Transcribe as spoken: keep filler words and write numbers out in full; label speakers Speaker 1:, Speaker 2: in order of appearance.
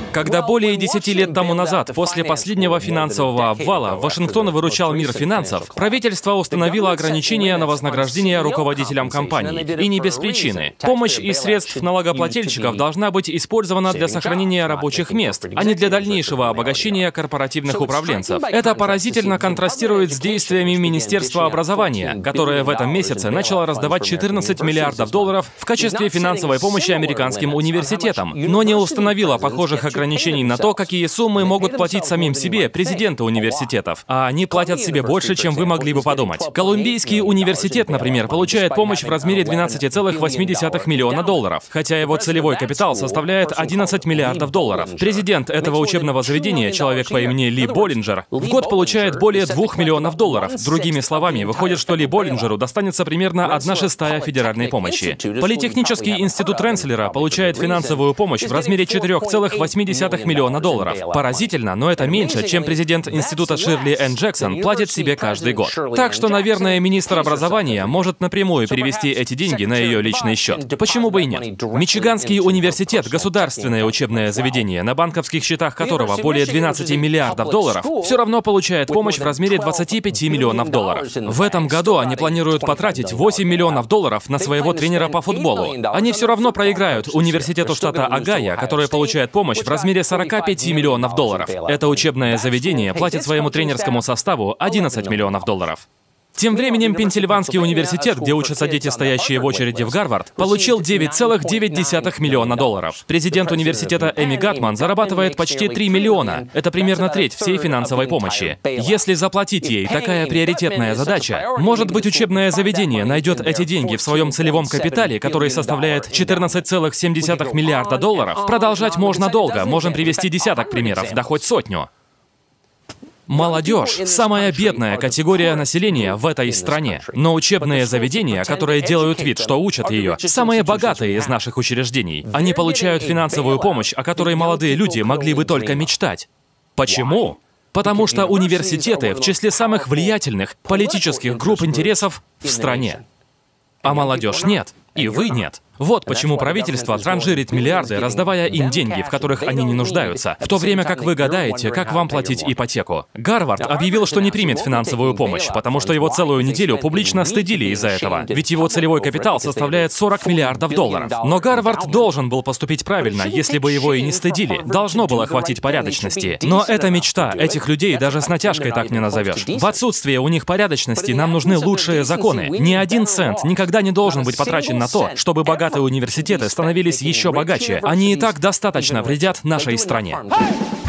Speaker 1: Когда более десяти лет тому назад, после последнего финансового обвала, Вашингтон выручал мир финансов, правительство установило ограничения на вознаграждение руководителям компаний. И не без причины. Помощь из средств налогоплательщиков должна быть использована для сохранения рабочих мест, а не для дальнейшего обогащения корпоративных управленцев. Это поразительно контрастирует с действиями Министерства образования, которое в этом месяце начало раздавать четырнадцать миллиардов долларов в качестве финансовой помощи американским университетам, но не установило похожих ограничений на то, какие суммы могут платить самим себе президенты университетов. А они платят себе больше, чем вы могли бы подумать. Колумбийский университет, например, получает помощь в размере двенадцати целых восьми десятых миллиона долларов, хотя его целевой капитал составляет одиннадцать миллиардов долларов. Президент этого учебного заведения, человек по имени Ли Боллинджер, в год получает более двух миллионов долларов. Другими словами, выходит, что Ли Боллинджеру достанется примерно одна шестая федеральной помощи. Политехнический институт Ренслера получает финансовую помощь в размере четырёх целых восьми десятых миллиона долларов. Поразительно, но это меньше, чем президент института Ширли Энн Джексон платит себе каждый год. Так что, наверное, министр образования может напрямую перевести эти деньги на ее личный счет. Почему бы и нет? Мичиганский университет, государственное учебное заведение, на банковских счетах которого более двенадцати миллиардов долларов, все равно получает помощь в размере двадцати пяти миллионов долларов. В этом году они планируют потратить восемь миллионов долларов на своего тренера по футболу. Они все равно проиграют университету штата Огайо, который получает помощь в размере сорока пяти миллионов долларов. Это учебное заведение платит своему тренерскому составу одиннадцать миллионов долларов. Тем временем Пенсильванский университет, где учатся дети, стоящие в очереди в Гарвард, получил девять целых девять десятых миллиона долларов. Президент университета Эми Гатман зарабатывает почти три миллиона. Это примерно треть всей финансовой помощи. Если заплатить ей такая приоритетная задача, может быть, учебное заведение найдет эти деньги в своем целевом капитале, который составляет четырнадцать целых семь десятых миллиарда долларов. Продолжать можно долго, можем привести десяток примеров, да хоть сотню. Молодежь – самая бедная категория населения в этой стране. Но учебные заведения, которые делают вид, что учат ее, самые богатые из наших учреждений. Они получают финансовую помощь, о которой молодые люди могли бы только мечтать. Почему? Потому что университеты в числе самых влиятельных политических групп интересов в стране. А молодежь нет. И вы нет. Вот почему правительство транжирит миллиарды, раздавая им деньги, в которых они не нуждаются, в то время как вы гадаете, как вам платить ипотеку. Гарвард объявил, что не примет финансовую помощь, потому что его целую неделю публично стыдили из-за этого, ведь его целевой капитал составляет сорок миллиардов долларов. Но Гарвард должен был поступить правильно, если бы его и не стыдили. Должно было хватить порядочности. Но это мечта, этих людей даже с натяжкой так не назовешь. В отсутствие у них порядочности нам нужны лучшие законы. Ни один цент никогда не должен быть потрачен на то, чтобы богатые университеты становились еще богаче. Они и так достаточно вредят нашей стране.